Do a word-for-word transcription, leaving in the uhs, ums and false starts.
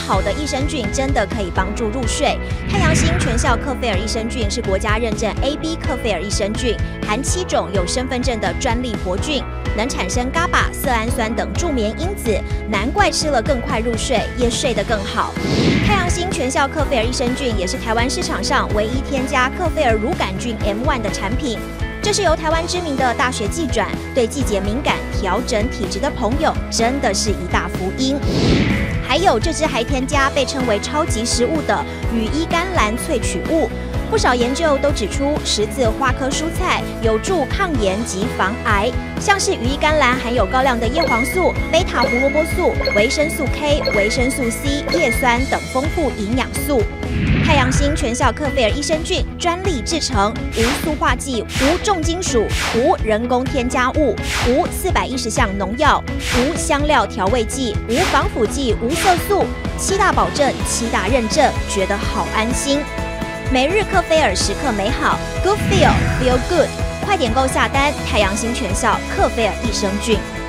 好的益生菌真的可以帮助入睡。太阳星全效克菲尔益生菌是国家认证 A B 克菲尔益生菌，含七种有身份证的专利活菌，能产生 G A B A、色氨酸等助眠因子，难怪吃了更快入睡，也睡得更好。太阳星全效克菲尔益生菌也是台湾市场上唯一添加克菲尔乳杆菌 M 一 的产品。这是由台湾知名的大学季转，对季节敏感、调整体质的朋友，真的是一大福音。还有这支还添加被称为超级食物的羽衣甘蓝萃取物。不少研究都指出，十字花科蔬菜有助抗炎及防癌，像是羽衣甘蓝含有高量的叶黄素、贝塔胡萝卜素、维生素 K、维生素 C、叶酸等丰富营养素。太阳星全效克菲尔益生菌专利制成，无塑化剂、无重金属、无人工添加物、无四百一十项农药、无香料调味剂、无防腐剂、无色素，七大保证、七大认证，觉得好安心。每日克菲尔时刻美好 ，Good Feel Feel Good， 快点购下单！太阳星全效克菲尔益生菌。